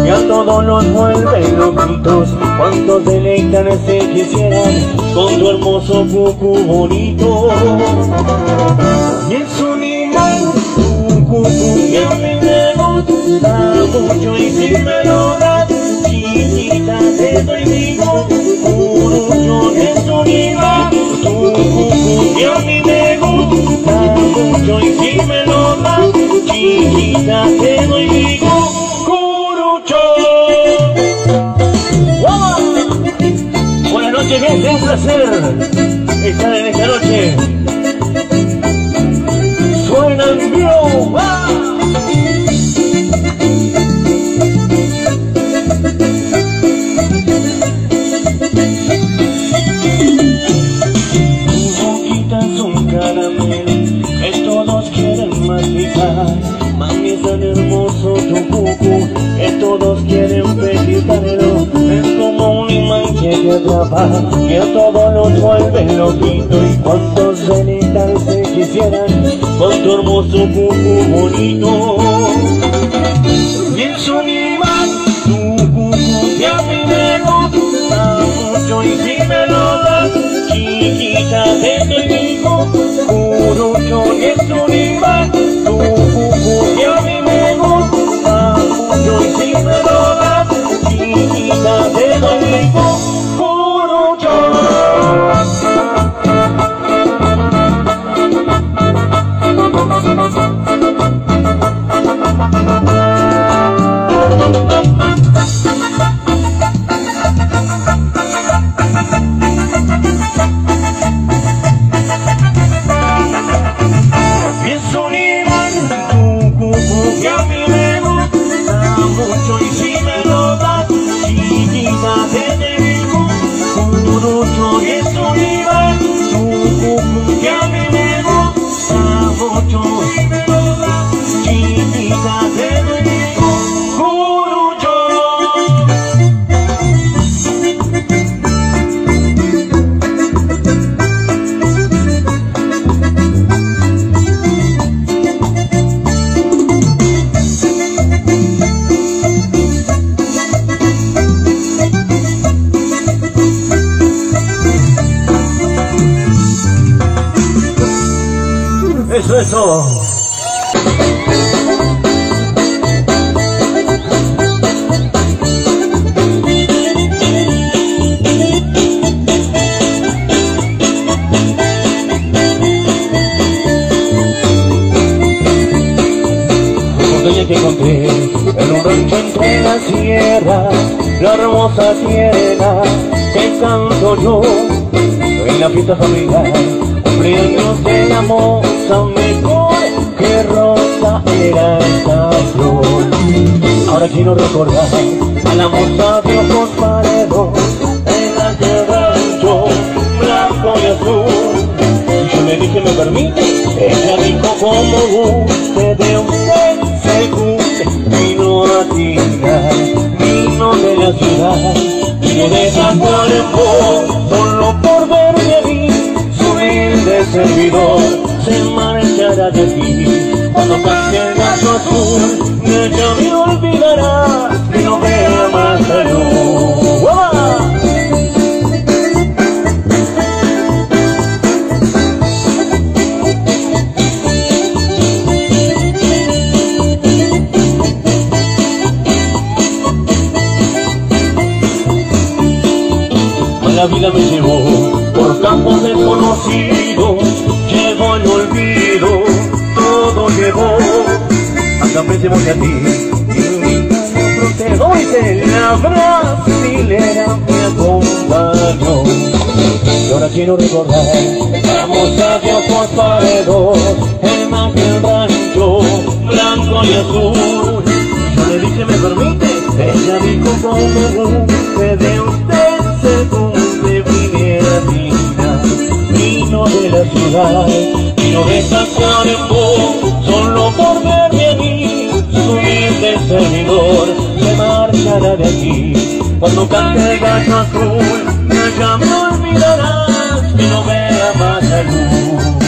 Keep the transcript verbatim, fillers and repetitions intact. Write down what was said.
y a todos los vuelven loquitos. Cuántos deleitan se quisieran con tu hermoso cucú bonito. Y es un imán tu cucú que a mí me gusta mucho, y si me lo das, chiquita, te doy mi cucurucho. Es un imán tu cucú que a mí me gusta mucho, y si me lo das, chiquita, te doy mi cucurucho. ¡Wow! Buenas noches, gente, un placer estar en esta noche. Suena en vivo. ¡Wow! Mami, es tan hermoso tu cucú que todos quieren pedirlo. Es como un imán que te atrapa, que a todos los vuelve loquito. Y cuantos cenitas se quisieran con tu hermoso cucú bonito. Y es un imán tu cucú que a mí me gusta mucho, y si me lo das, chiquita, te doy mi cucurucho. Y es un imán tu cucú que a mí me gusta mucho, y si me lo das, chiquita, te doy mi cucurucho. Eso, eso. Que encontré en un rancho entre la sierra, la hermosa tierra que canto yo en la fiesta familiar. Cumpleaños de la moza mejor, que rosa era esa flor. Ahora quiero recordar a la moza de ojos paredos en aquel rancho blanco y azul. Y yo le dije, ¿me permite? Ella dijo, como guste, de usted se guste. Vino a tirar, vino de la ciudad, vino de Tacuarembó, solo por verme a mí, su humilde servidor se marchará de aquí. Cuando cante el gallo azul, ella me olvidará, que no vea más la luz. ¡Wow! La vida me llevó por campos desconocidos, llevó el olvido, todo llevó. Acá me voy a ti, y mi mano te doy de la brasilera me acompañó. Y ahora quiero recordar, vamos a Dios por paredos, en aquel rancho blanco y azul. Yo le dije, ¿me permite? Ella dijo, como guste, de usted se cumple, viniera mina, vino de la ciudad, vino de Tacuarembó, solo por verme a mí, su humilde servidor se marchará de aquí. Cuando cante el gallo azul, ya me olvidarás, que no vea más la luz.